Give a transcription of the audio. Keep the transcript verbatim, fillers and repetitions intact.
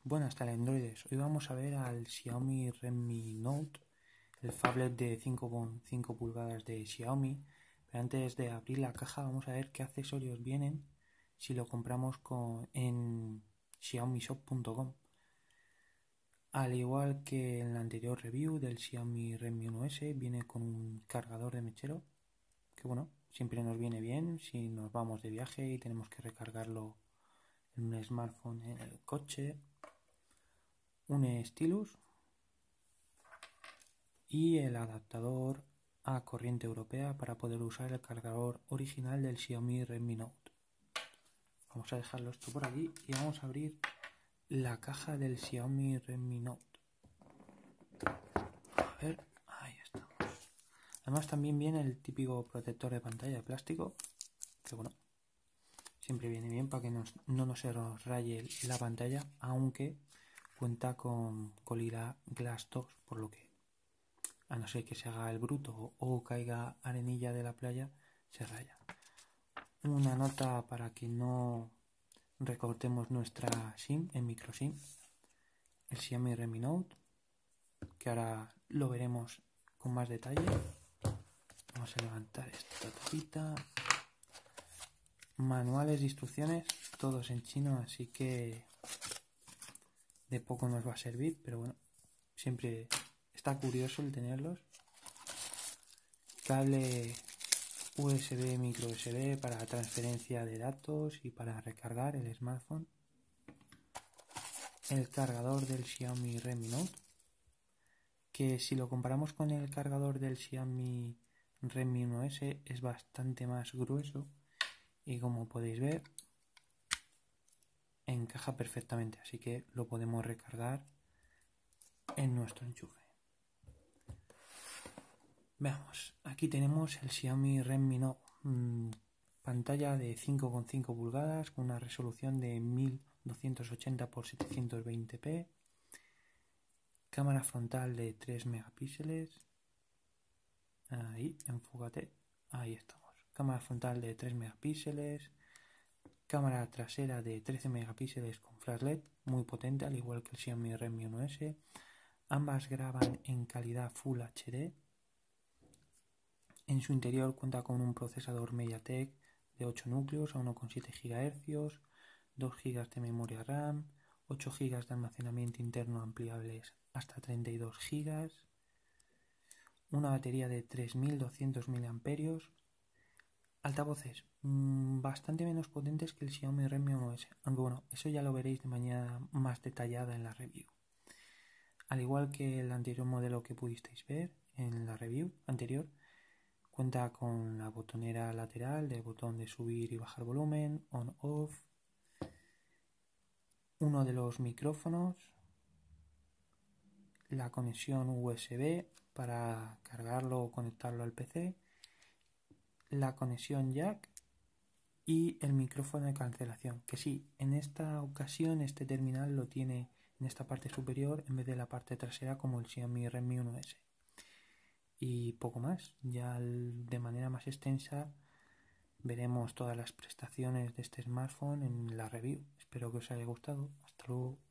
Buenas Androides, hoy vamos a ver al Xiaomi Redmi Note, el phablet de cinco coma cinco pulgadas de Xiaomi. Pero antes de abrir la caja vamos a ver qué accesorios vienen si lo compramos con, en xiaomi shop punto com. Al igual que en la anterior review del Xiaomi Redmi uno ese, viene con un cargador de mechero, que bueno, siempre nos viene bien si nos vamos de viaje y tenemos que recargarlo en un smartphone en el coche. Un stylus y el adaptador a corriente europea para poder usar el cargador original del Xiaomi Redmi Note. Vamos a dejarlo esto por aquí y vamos a abrir la caja del Xiaomi Redmi Note. A ver, ahí estamos. Además también viene el típico protector de pantalla de plástico, que bueno, siempre viene bien para que nos, no nos se nos raye la pantalla, aunque cuenta con Gorilla Glass dos, por lo que a no ser que se haga el bruto o caiga arenilla de la playa, se raya. Una nota para que no recortemos nuestra SIM en micro SIM. El Xiaomi Redmi Note, que ahora lo veremos con más detalle. Vamos a levantar esta tapita. Manuales de instrucciones, todos en chino, así que de poco nos va a servir, pero bueno, siempre está curioso el tenerlos. Cable U S B, micro U S B para transferencia de datos y para recargar el smartphone. El cargador del Xiaomi Redmi Note, que si lo comparamos con el cargador del Xiaomi Redmi uno ese es bastante más grueso y como podéis ver encaja perfectamente, así que lo podemos recargar en nuestro enchufe. Veamos, aquí tenemos el Xiaomi Redmi Note, mmm, pantalla de cinco coma cinco pulgadas con una resolución de mil doscientos ochenta por setecientos veinte p, cámara frontal de tres megapíxeles, ahí, enfócate, ahí estamos, cámara frontal de tres megapíxeles, cámara trasera de trece megapíxeles con flash L E D, muy potente al igual que el Xiaomi Redmi uno ese, ambas graban en calidad Full H D. En su interior cuenta con un procesador MediaTek de ocho núcleos a uno coma siete gigahercios, dos gigas de memoria RAM, ocho gigas de almacenamiento interno ampliables hasta treinta y dos gigas, una batería de tres mil doscientos miliamperios, altavoces mmm, bastante menos potentes que el Xiaomi Redmi uno ese, aunque bueno, eso ya lo veréis de manera más detallada en la review. Al igual que el anterior modelo que pudisteis ver en la review anterior, cuenta con la botonera lateral de botón de subir y bajar volumen, on-off, uno de los micrófonos, la conexión U S B para cargarlo o conectarlo al P C, la conexión jack y el micrófono de cancelación, que sí, en esta ocasión este terminal lo tiene en esta parte superior en vez de la parte trasera como el Xiaomi Redmi uno ese. Y poco más, ya de manera más extensa veremos todas las prestaciones de este smartphone en la review. Espero que os haya gustado. Hasta luego.